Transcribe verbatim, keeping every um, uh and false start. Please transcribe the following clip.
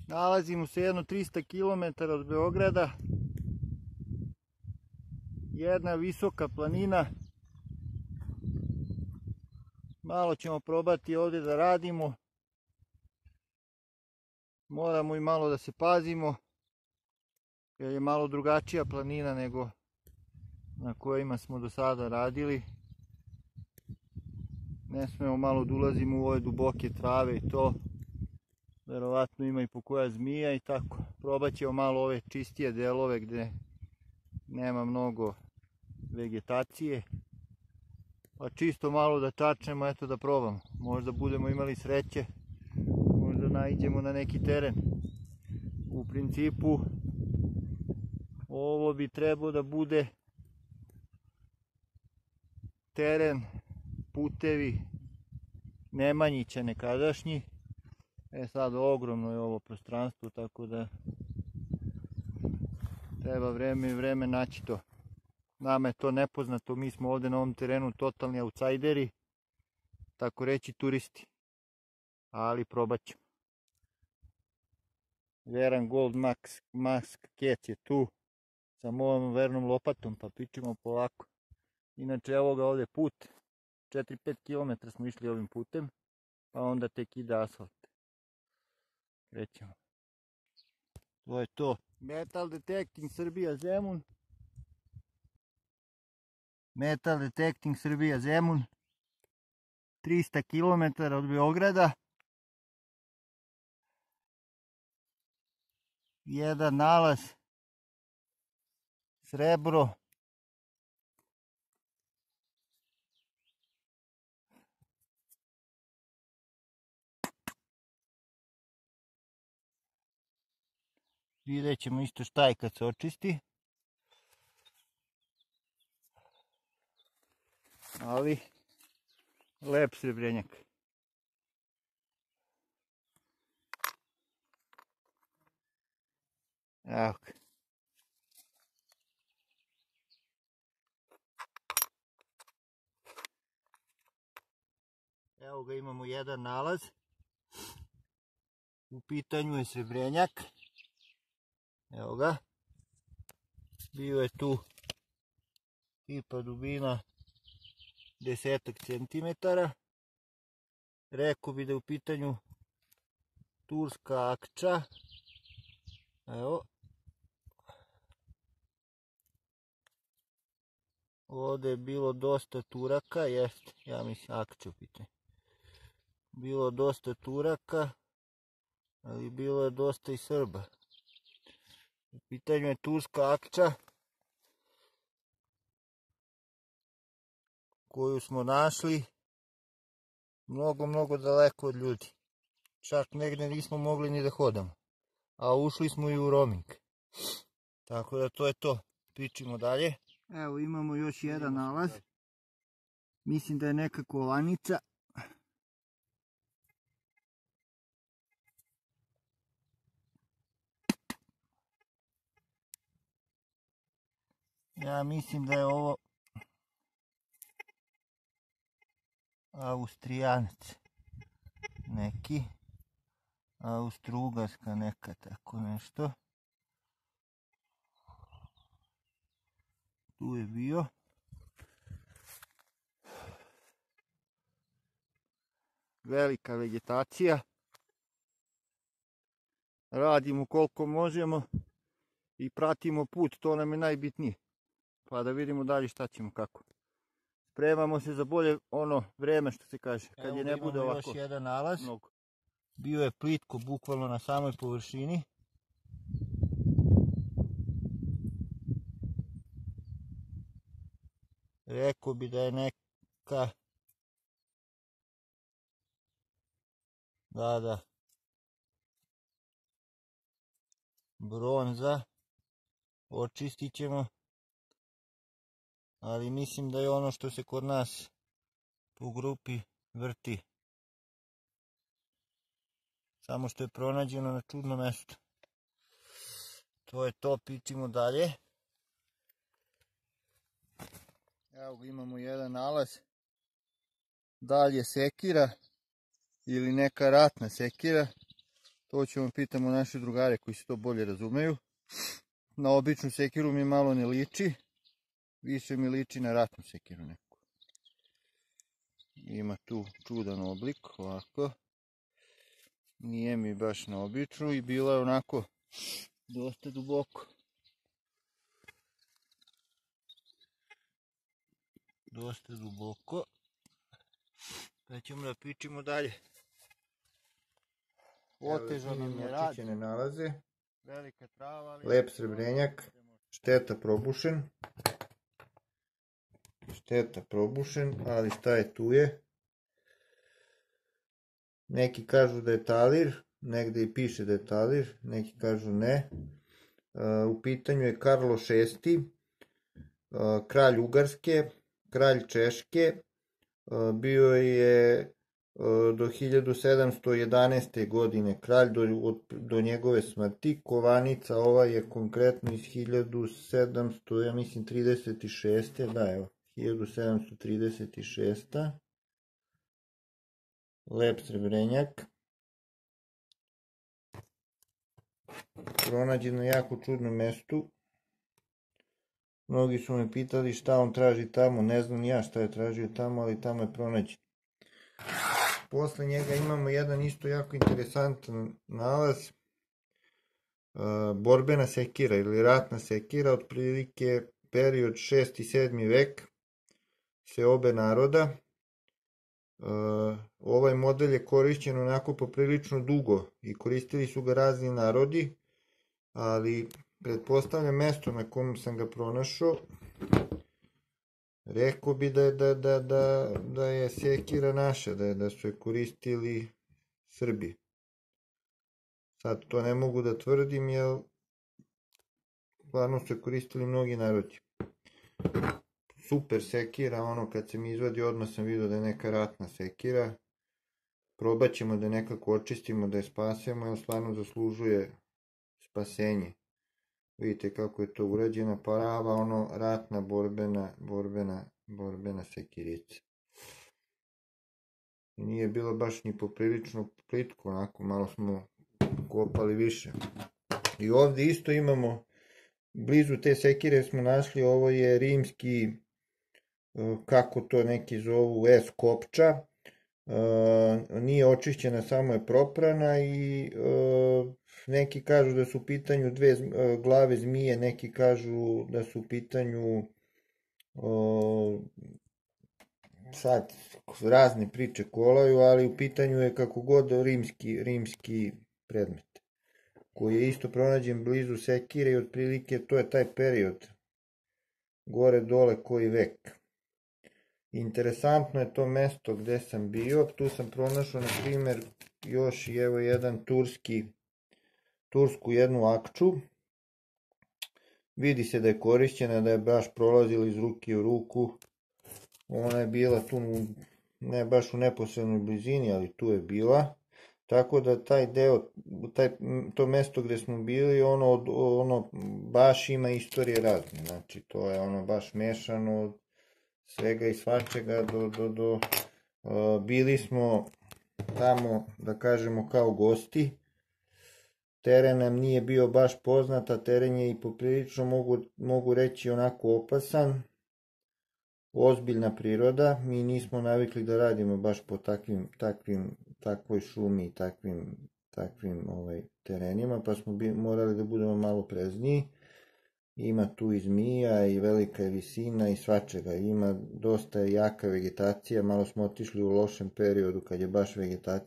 Nalazimo se jedno trista kilometara od Beograda. Jedna visoka planina. Malo ćemo probati ovdje da radimo. Moramo i malo da se pazimo, jer je malo drugačija planina nego na kojima smo do sada radili. Ne smemo malo da ulazimo u ove duboke trave i to. Verovatno ima i po koja zmija i tako. Probat ćemo malo ove čistije delove gdje nema mnogo vegetacije. Pa čisto malo da čačnemo, eto da probamo. Možda budemo imali sreće, možda naiđemo na neki teren. U principu ovo bi trebao da bude teren, putevi Nemanjića nekadašnji. E sad ogromno je ovo prostranstvo, tako da treba vreme i vreme naći to. Nama je to nepoznato, mi smo ovdje na ovom terenu totalni outsideri, tako reći turisti, ali probat ćemo. Veran Gold Max, Mask Kec je tu sa mojom vernom lopatom, pa pičimo polako. Inače evo ga ovdje put, četiri do pet kilometara smo išli ovim putem, pa onda tek ide asfalt. Krećemo. To je to. Metal Detecting Srbija Zemun. Metal Detecting Srbija Zemun. trista kilometara od Beograda. Jedan nalaz. Srebro. Vidjet ćemo isto šta je kad se očisti. Ali lep srebrnjak. Evo ga. Evo ga, imamo jedan nalaz. U pitanju je srebrnjak. Evo ga. Bio je tu tipa dubina desetak centimetara. Rekao bi da je u pitanju turska akča. Evo. Ovdje je bilo dosta Turaka, jest, ja mislim akča u pitanju. Bilo dosta Turaka, ali bilo je dosta i Srba. U pitanju je turska akča koju smo našli mnogo, mnogo daleko od ljudi. Čak negdje nismo mogli ni da hodamo. A ušli smo i u roaming. Tako da to je to. Pričimo dalje. Evo imamo još jedan nalaz. Mislim da je neka kolanica. Ja mislim da je ovo Austrijanac neki, Austro-Ugarska neka, tako nešto. Tu je bio. Velika vegetacija. Radimo koliko možemo i pratimo put, to nam je najbitnije. Pa da vidimo dalje šta ćemo, kako. Spremamo se za bolje ono vreme, što se kaže, kad je ne bude ovako. Evo, još jedan nalaz. Mnogo. Bio je plitko, bukvalno na samoj površini. Rekao bi da je neka... Da, da. Bronza. Očistit ćemo. Ali mislim da je ono što se kod nas u grupi vrti. Samo što je pronađeno na čudno mjesto. To je to, pičimo dalje. Evo imamo jedan nalaz. Dalje sekira ili neka ratna sekira. To ćemo pitamo naše drugare koji se to bolje razumeju. Na običnu sekiru mi malo ne liči. Više mi liči na ratnu sekiru neku. Ima tu čudan oblik, ovako. Nije mi baš na običnu i bila je onako dosta duboko. Dosta duboko. Pa ćemo da pičimo dalje. Otežan nam je rad. Ne nalaze. Velika trava, ali... Lep srebrenjak. Šteta probušen. Šteta probušen, ali šta je tu je? Neki kažu da je talir, negde i piše da je talir, neki kažu ne. U pitanju je Karlo šesti, kralj Ugarske, kralj Češke, bio je do hiljadu sedamsto jedanaeste. godine kralj do, do njegove smrti. Kovanica ova je konkretno iz hiljadu sedamsto, ja mislim, trideset šeste. Da, evo, hiljadu sedamsto trideset šesta. Lep srebrenjak. Pronađen na jako čudnom mestu. Mnogi su me pitali šta on traži tamo, ne znam ja šta je tražio tamo, ali tamo je pronađen. Posle njega imamo jedan isto jako interesantan nalaz. Borbena sekira ili ratna sekira, otprilike period šesti i sedmi vek, seobe naroda. Ovaj model je korišćen onako poprilično dugo i koristili su ga razni narodi, ali pretpostavljam mesto na kom sam ga pronašao, rekao bi da, da, da, da, da je sekira naša, da, da su je koristili Srbi. Sad to ne mogu da tvrdim, jer stvarno su je koristili mnogi narodi. Super sekira, ono kad se mi izvadi odmah sam vidio da je neka ratna sekira. Probat ćemo da nekako očistimo, da je spasemo, jer stvarno zaslužuje spasenje. Vidite kako je to urađena, prava ono ratna borbena, borbena, borbena sekirica. Nije bilo baš ni poprilično plitko, onako malo smo kopali više. I ovdje isto imamo, blizu te sekire smo našli, ovo je rimski, kako to neki zovu, es kopča. Nije očišćena, samo je proprana i neki kažu da su u pitanju dve glave zmije, neki kažu da su u pitanju sad razne priče kolaju, ali u pitanju je kako god rimski, rimski predmet koji je isto pronađen blizu sekire i otprilike to je taj period gore dole koji vek. Interesantno je to mesto gde sam bio, tu sam pronašao na primer još i evo jedan turski, tursku jednu akču, vidi se da je korišćena, da je baš prolazila iz ruke u ruku, ona je bila tu ne baš u neposrednoj blizini, ali tu je bila, tako da taj deo, taj, to mesto gde smo bili, ono, ono baš ima istorije razne, znači to je ono baš mešano od svega i svačega, do, do, do, uh, bili smo tamo, da kažemo, kao gosti. Teren nam nije bio baš poznat, a teren je i poprilično, mogu, mogu reći, onako opasan. Ozbiljna priroda, mi nismo navikli da radimo baš po takvim, takvim, takvoj šumi i takvim, takvim ovaj, terenima, pa smo bi, morali da budemo malo prezniji. Ima tu i zmija i velika je visina i svačega, ima dosta jaka vegetacija, malo smo otišli u lošem periodu kad je baš vegetacija